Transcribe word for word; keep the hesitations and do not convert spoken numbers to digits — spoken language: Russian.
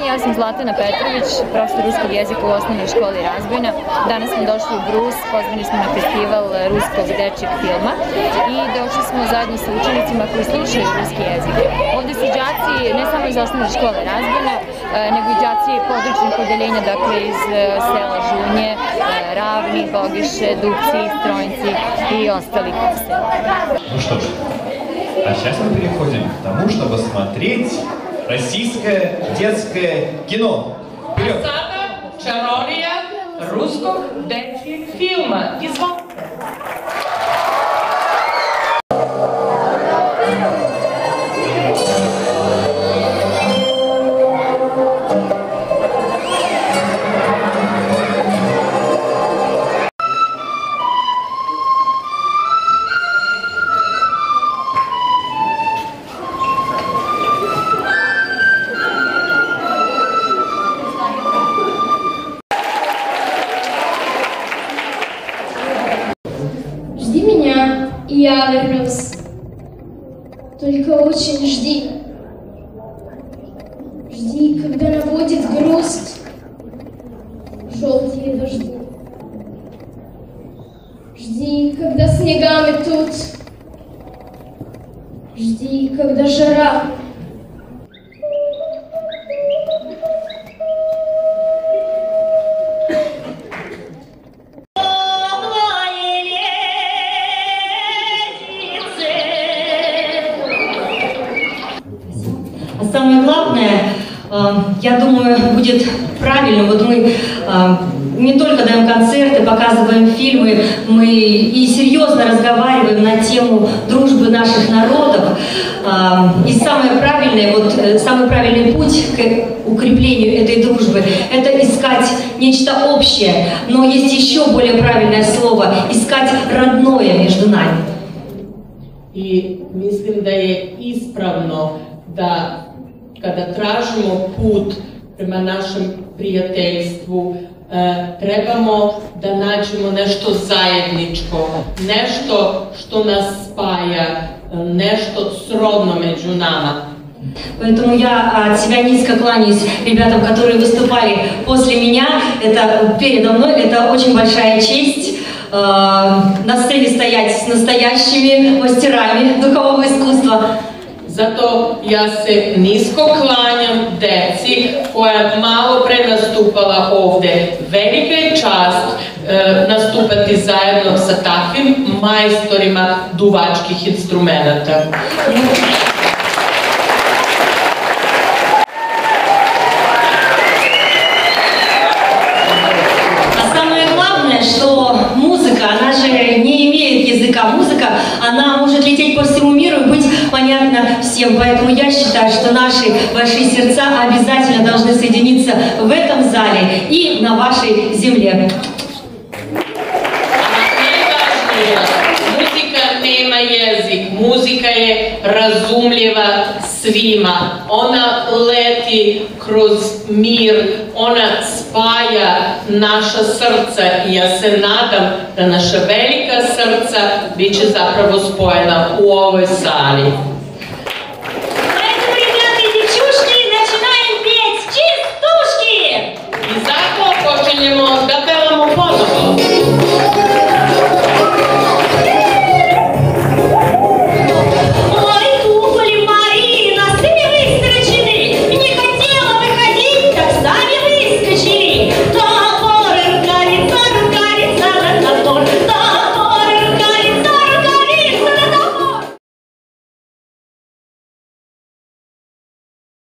ja sam Zlatana Petrović, profesor ruskog jezika u osnovnoj školi Razbojna. Danas smo došli u Brus, pozvani smo na festival ruskog dečjeg filma i došli smo zajedno sa učenicima koji slušaju ruski jezik. Ovdje su đaci ne samo iz osnovne škole Razbojna, nego i đaci područnih odeljenja, dakle iz sela Žunje, Равни, Богише, Дубci, Стройнci и осталих села. Ну что ж, а сейчас мы переходим к тому, чтобы смотреть российское детское кино. Вперед! Sada čarolija ruskog dečjeg filma. Izvolite! Жди меня, и я вернусь. Только очень жди. Жди, когда наводит грусть желтые дожди. Жди, когда снега метут. Жди, когда жара. Самое главное, я думаю, будет правильно. Вот мы не только даем концерты, показываем фильмы, мы и серьезно разговариваем на тему дружбы наших народов. И самое правильное, вот самый правильный путь к укреплению этой дружбы – это искать нечто общее, но есть еще более правильное слово – искать родное между нами. I mislim da je ispravno da kada tražimo put prema našem prijateljstvu, trebamo da nađemo nešto zajedničko, nešto što nas spaja, nešto srodno među nama. Поэтому я от себя низко кланяюсь ребятам, которые выступали после меня. Это передо мной, это очень большая честь на сцене стоять с настоящими мастерами духового искусства. Zato ja se nisko klanjam deci koja malo pre nastupala ovde. Velika je čast e, nastupati zajedno sa takvim majstorima duvačkih instrumenata. А самое главное, что музыка, она же не имеет языка. Музыка, она может лететь по всему миру и быть понятно всем. Поэтому я считаю, что наши большие сердца обязательно должны соединиться в этом зале и на вашей земле. Muzika nema jezik, muzika je razumljiva svima. Ona leti kroz mir, ona spaja naša srca i ja se nadam da naša velika srca bit će zapravo spojena u ovoj sali.